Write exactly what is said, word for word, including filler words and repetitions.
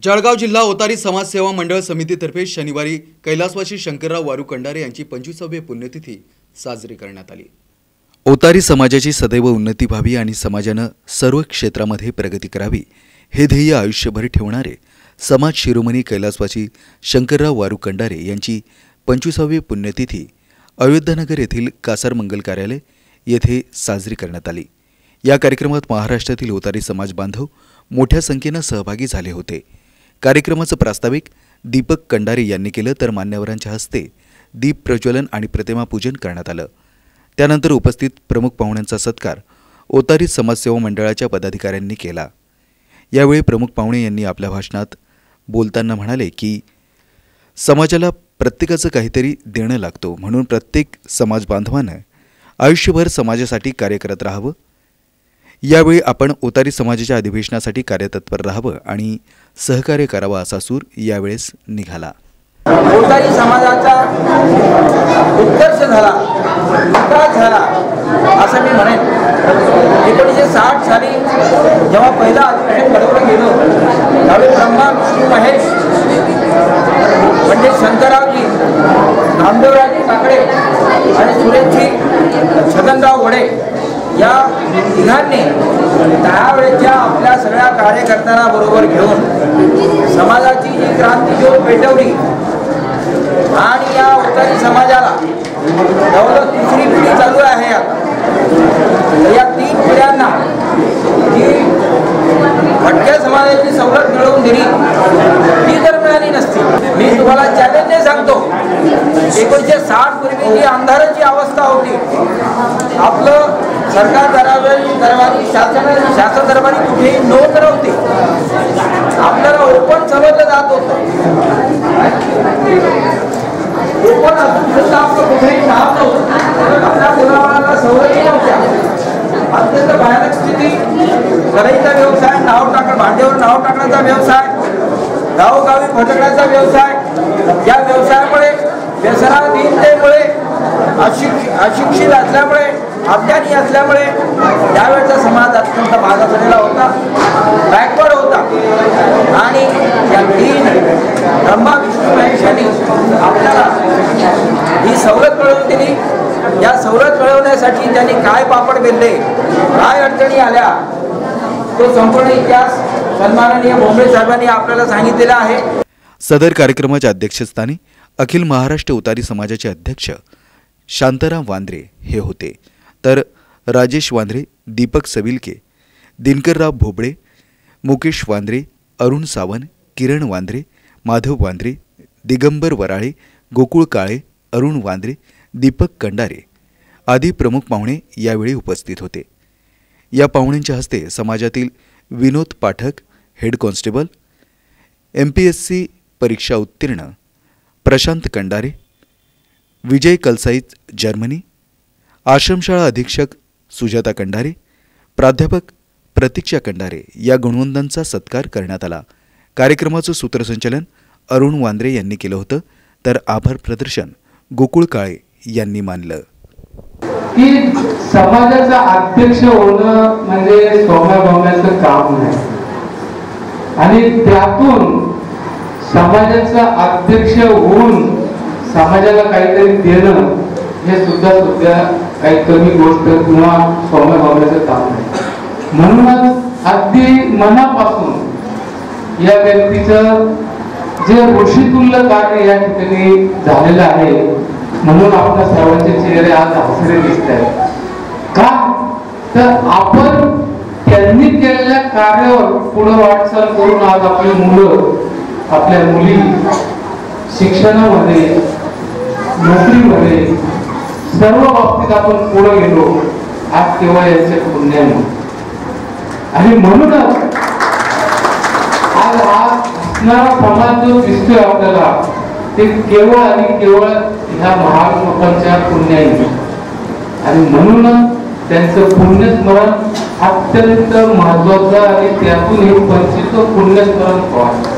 जळगाव जिल्हा ओतारी समाजसेवा मंडळ समितीतर्फे शनिवारी कैलासवासी शंकरराव वारू कंडारे यांची पंचवीसावी पुण्यतिथी साजरी करण्यात आली। ओतारी समाजाची सदैव उन्नती व्हावी आणि समाजाने सर्व क्षेत्रामध्ये प्रगती करावी हे ध्येय आयुष्यभर ठेवणारे समाज शिरोमणी कैलासवासी शंकरराव वारू कंडारे यांची पंचवीसावी पुण्यतिथी अयोध्यानगर येथील कासार मंगल कार्यालय येथे साजरी करण्यात आली। या कार्यक्रमात महाराष्ट्रातील ओतारी समाज बांधव मोठ्या संख्येने सहभागी झाले होते। कार्यक्रमाचे प्रास्ताविक दीपक कंडारे यांनी केले तर मान्यवरांच्या हस्ते दीप प्रज्वलन आणि प्रतिमा पूजन करण्यात आले। त्यानंतर उपस्थित प्रमुख पाहुण्यांचा सत्कार ओतारी समाजसेवा मंडळाच्या पदाधिकाऱ्यांनी केला। यावेळी प्रमुख पाहुणे यांनी आपल्या भाषणात बोलताना म्हणाले की समाजाला प्रत्येकाचं काहीतरी देणं लागतो, म्हणून प्रत्येक समाज बांधवाने आयुष्यभर समाजासाठी कार्य करत राहावे। यावेळी आपण ओतारी समाजाच्या अधिवेशनासाठी कार्यतत्पर राहावे आणि सहकार्य करावा असा सूर यावेळेस निघाला। ओतारी समाजाचा उत्कर्ष झाला, विकास झाला असं मी म्हणेन। एकोणीसशे साठ साली जेव्हा पहिला अधिवेशन घडवलं गेलं त्यावेळी ब्रह्मा विष्णू महेश म्हणजे शंकररावजी, नामदेवरावजी काकडे आणि सुरेशजी छगनराव वडे या तिघांनी त्यावेळेच्या आपल्या सगळ्या कार्यकर्त्यांना बरोबर घेऊन समाजाची जी क्रांती ज्योत पेटवली आणि या ओतारी समाजाला जवळजवळ तिसरी पिढी चालू आहे आता। या तीन पिढ्यांना जी भटक्या समाजाची सवलत मिळवून दिली ती जर मिळाली नसती, मी तुम्हाला चॅलेंज सांगतो, एकोणीसशे साठ पूर्वी जी अंधाराची अवस्था होती, आपलं सरकार दरबारी दरबारी शासन शासन दरबारी कुठेही नोंद नव्हती, आपल्याला ओपन समजलं जात होतं, ओपन असून सुद्धा आपलं कुठेही नाव नव्हतं, आपल्या मुलाबाळांना सवयी नव्हत्या। अत्यंत भयानक स्थिती, करायचा व्यवसाय, नाव टाक भांड्यावर नाव टाकण्याचा व्यवसाय, गावोगावी भटकण्याचा व्यवसाय, या व्यवसायामुळे व्यसनाधीनतेमुळे अशिक्ष अशिक्षित असल्यामुळे अज्ञानी असल्यामुळे त्यावेळेचा समाज अत्यंत मागासलेला होता, बॅकवर्ड होता। आणि या तीन ब्रह्मा विष्णू महेशांनी आपल्याला ही सवलत मिळवून दिली। या सवलत मिळवण्यासाठी त्यांनी काय पापड बेलले, काय अडचणी आल्या, तो संपूर्ण इतिहास सन्माननीय बोंबळे साहेबांनी आपल्याला सांगितलेला आहे। सदर कार्यक्रमाच्या अध्यक्षस्थानी अखिल महाराष्ट्र ओतारी समाजाचे अध्यक्ष शांताराम वांद्रे हे होते, तर राजेश वांद्रे, दीपक सविलके, दिनकरराव भोबळे, मुकेश वांद्रे, अरुण सावंत, किरण वांद्रे, माधव वांद्रे, दिगंबर वराळे, गोकुळ काळे, अरुण वांद्रे, दीपक कंडारे आदी प्रमुख पाहुणे यावेळी उपस्थित होते। या पाहुण्यांच्या हस्ते समाजातील Vinod Pathak, head constable, M P S C परीक्षा उत्तीर्ण प्रशांत कंडारे, विजय कलसाईत जर्मनी, आश्रमशाळा अधीक्षक सुजाता कंडारे, प्राध्यापक प्रतीक्षा कंडारे या गुणवंतांचा सत्कार करण्यात आला। कार्यक्रमाचं सूत्रसंचालन अरुण वांद्रे यांनी केलं होतं, तर आभार प्रदर्शन गोकुळ काळे यांनी मानलं। की समाजाचा अध्यक्ष होणं म्हणजे सोम्या-भोम्याचं काम नाही आणि त्यातून समाजाचा अध्यक्ष होऊन समाजाला काहीतरी देणं हे सुद्धा सुद्धा काही कमी गोष्ट किंवा सोम्या-भोम्याचं काम नाही। म्हणूनच अगदी मनापासून या व्यक्तीचं जे ऋषितुल्य कार्य या ठिकाणी झालेलं आहे, म्हणून आपल्या सर्वांचे चेहरे आज हसरे दिसत आहेत। का तर आपण त्यांनी केलेल्या कार्यावर पुढे वाटचाल करून आज आपली मुलं, आपल्या मुली शिक्षणामध्ये, नोकरीमध्ये सर्व बाबतीत आपण पुढे गेलो आज केवळ याचे पुण्याने। आणि म्हणूनच आज हा असणारा समाज जो दिसतोय आपल्याला ते केवळ आणि केवळ ह्या महान लोकांच्या पुण्याने। आणि म्हणूनच त्यांचं पुण्यस्मरण अत्यंत महत्वाचं आणि त्यातून हे पंचवीस पुण्यस्मरण व्हावं।